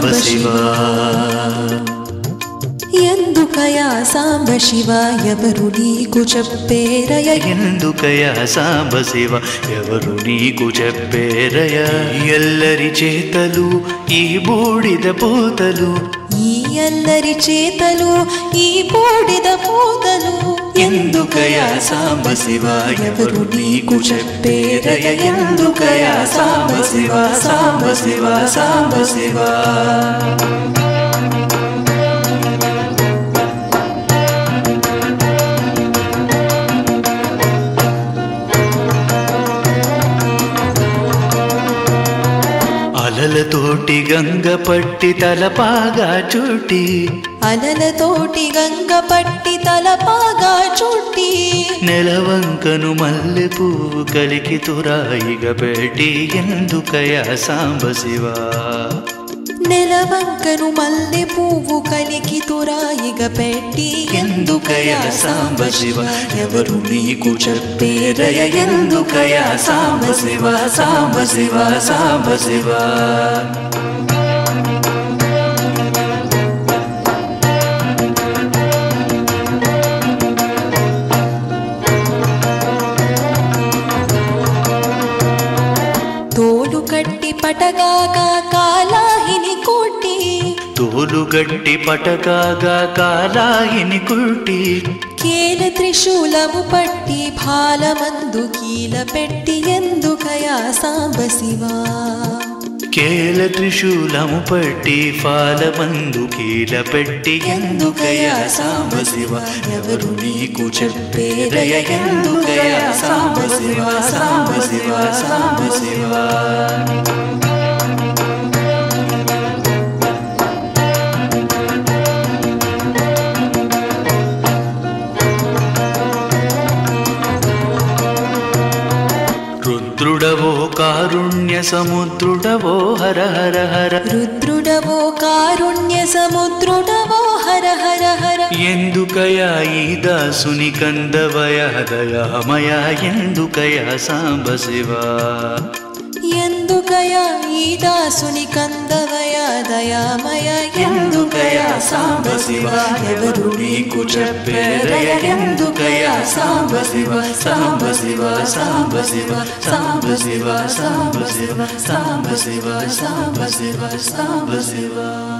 శివ ఎందుకయా సాంబ శివ ఎవరు నీకు చెప్పేరయ ఎందుకయా సాంబ శివ ఎవరు నీకు చెప్పేరయ ఎల్లరి చేతలు ఈ బూడిద పూతలు ఈ అల్లరి చేతలు ఈ బూడిద పూతలు ఎందుకయా సాంబ శివ ఎవరు నీకు చెప్పేరయ ఎందుకయా సాంబ శివ సాంబ శివ సాంబ శివ అలలతోటి గంగ పట్టి తలపాగా చుట్టి అలలతోటి గంగ పట్టి తలపాగా చుట్టి నెలవంకను మల్లె పువ్వు కలికి తురాయిగా పెట్టి ఎందుకయా సాంబ శివ నెలవంకను మల్లె పువ్వు కలికి తురాయిగా పెట్టి ఎందుకయా సాంబ శివ ఎవరు నీకు చెప్పేరయ ఎందుకయా సాంబ శివ సాంబ శివ సాంబ శివ తోలు కట్టి పటగాగా కాలాహిని కొట్టి తోలు గట్టి పటకాగా కాలాయిని కుట్టి కేల త్రిశూలము పట్టి భాలమందు కీల పెట్టి ఎందుకయా సాంబ శివ కేల త్రిశూలము పట్టి ఫాలమందు కీల పెట్టి ఎందుకయా సాంబ శివ ఎవరు నీకు చెప్పేరయ ఎందుకయా సాంబ శివ సాంబ శివ సాంబ శివ రుద్రుడవో కారుణ్య సముద్రుడవో హర హర హర రుద్రుడవో కారుణ్య సముద్రుడవో హర హర హర ఎందుకయా ఈ దాసుని కందవయ దయామయ ఎందుకయా సాంబ శివ ఎందుకయా ఈ దాసుని కందవయ దయామయ ఎందుకయా సాంబ శివ ఎవరు నీకు చెప్పేరయ ఎందుకయా సాంబ శివ సాంబ శివ సాంబ శివ సాంబ శివ సాంబ శివ సాంబ శివ సాంబ శివ సాంబ శివ